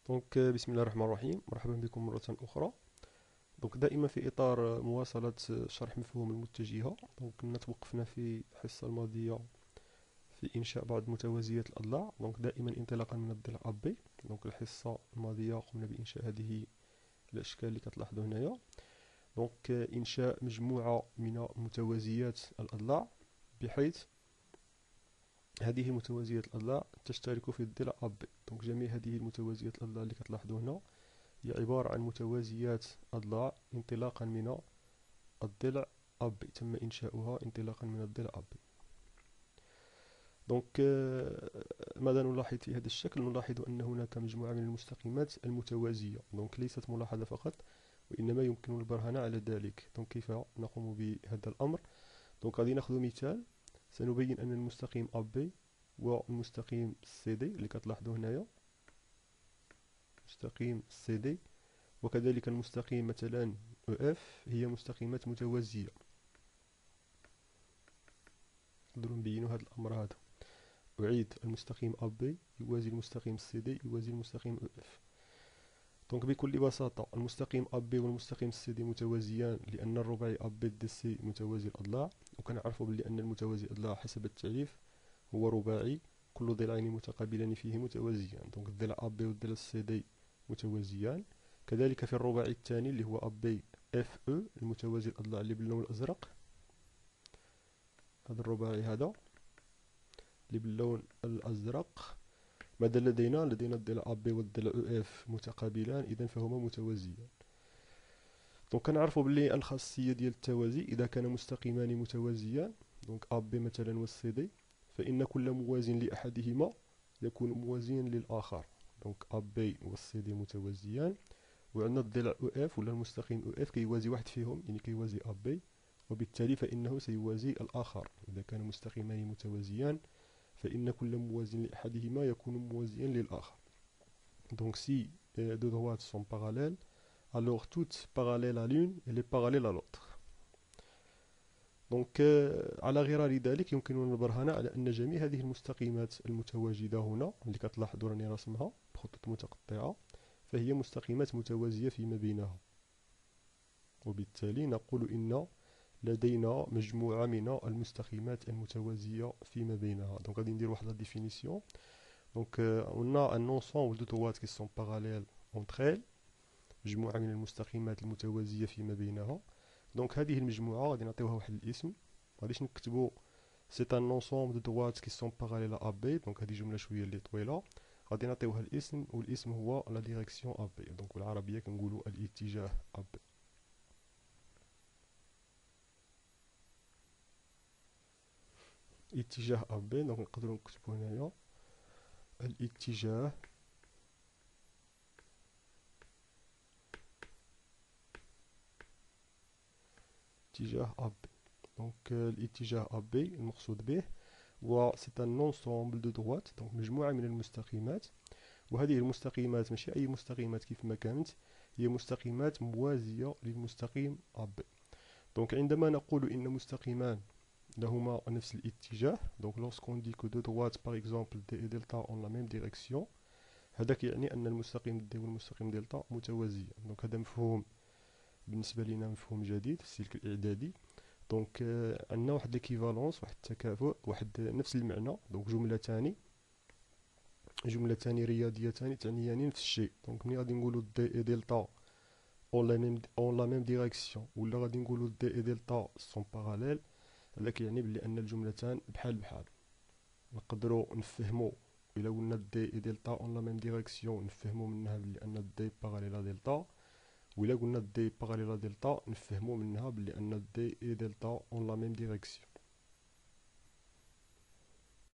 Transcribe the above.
بسم الله الرحمن الرحيم، مرحبا بكم مرة أخرى. دائما في إطار مواصلة شرح مفهوم المتجهة. كنا توقفنا في الحصة الماضية في إنشاء بعض متوازيات الأضلاع. دائما انطلاقا من الضلع AB. الحصة الماضية قمنا بإنشاء هذه الأشكال اللي كتلاحظوا هنايا. إنشاء مجموعة من متوازيات الأضلاع، بحيث هذه متوازيات الأضلاع تشترك في الضلع AB. جميع هذه المتوازيات الأضلاع اللي كتلاحظوا هنا هي عبارة عن متوازيات أضلاع انطلاقا من الضلع AB، تم إنشاؤها انطلاقا من الضلع AB. ماذا نلاحظ في هذا الشكل؟ نلاحظ أن هناك مجموعة من المستقيمات المتوازية. ليست ملاحظة فقط، وإنما يمكن البرهان على ذلك. كيف نقوم بهذا الأمر؟ غادي ناخذ مثال. سنبين أن المستقيم AB والمستقيم CD اللي كتلاحظوا هنايا، مستقيم CD وكذلك المستقيم مثلا EF هي مستقيمات متوازية. نقدروا نبينوا هذا الأمر هذا. أعيد: المستقيم AB يوازي المستقيم CD يوازي المستقيم EF. بكل بساطة المستقيم AB والمستقيم CD متوازيان لأن الرباعي AB DC متوازي الأضلاع، وكنعرفوا بلي أن المتوازي الأضلاع حسب التعريف هو رباعي كل ضلعين متقابلان فيه متوازيان. الضلع AB والضلع CD متوازيان. كذلك في الرباعي الثاني اللي هو AB FE المتوازي الأضلاع اللي باللون الأزرق، هذا الرباعي هذا اللي باللون الأزرق، ماذا لدينا الضلع AB والضلع EF متقابلان، إذن فهما متوازيان. كنعرفوا بلي الخاصية ديال التوازي إذا كان مستقيمان متوازيان AB مثلا والCD، فإن كل موازٍ لأحدهما يكون موازيا للآخر. AB والCD متوازيان، وعندنا الضلع EF ولا المستقيم EF كيوازي واحد فيهم، يعني كيوازي AB، وبالتالي فإنه سيوازي الآخر. إذا كان مستقيمان متوازيان فإن كل موازٍ لأحدهما يكون موازيا للآخر. Si deux droites sont parallèles, alors toutes parallèles à l'une et les parallèles à l'autre. على غرار ذلك يمكننا البرهان على أن جميع هذه المستقيمات المتواجدة هنا اللي كتلاحظوا راني رسمها بخطوط متقطعة، فهي مستقيمات متوازية فيما بينها، وبالتالي نقول إن لدينا مجموعة من المستقيمات المتوازية فيما بينها. غادي ندير واحد لا ديفينيسيون. on a un ensemble de droites qui sont parallèles entre elles، مجموعة من المستقيمات المتوازية فيما بينها. هذه المجموعة غادي نعطيوها واحد الاسم. غاديش نكتبو c'est un ensemble de droites qui sont parallèles à AB. هذه جملة شوية اللي طويلة، غادي نعطيوها الاسم، والاسم هو la direction AB. بالعربية كنقولوا الاتجاه AB. اتجاه AB نقدروا نكتبو هنايا الاتجاه AB. الاتجاه AB المقصود به و c'est un ensemble de droites، مجموعة من المستقيمات. وهذه المستقيمات ماشي أي مستقيمات كيف ما كانت، هي مستقيمات موازية للمستقيم AB. عندما نقول إن مستقيمان لهما نفس الاتجاه، lorsqu'on dit que deux droites par exemple D et delta ont la même direction، هذاك يعني أن المستقيم D والمستقيم دلتا متوازيان. هذا مفهوم بالنسبة لنا، مفهوم جديد في السلك الإعدادي. عندنا واحد ليكيفالونس، واحد التكافؤ، واحد نفس المعنى. جملتان رياضيتان تعنيان نفس الشيء. ملي غادي نقولوا دي اي دلتا اون لا ميم ديريكسيون، ولا غادي نقولوا دي اي دلتا سون باراليل، هذا كيعني بلي ان الجملتان بحال بحال. نقدروا نفهموا الا قلنا دي اي دلتا اون لا ميم ديريكسيون نفهموا منها بلي ان دي باراليل دلتا، وإلا قلنا دي باراليل دلتا نفهموا منها بلي ان دي اي دلتا اون لا ميم ديريكسيون.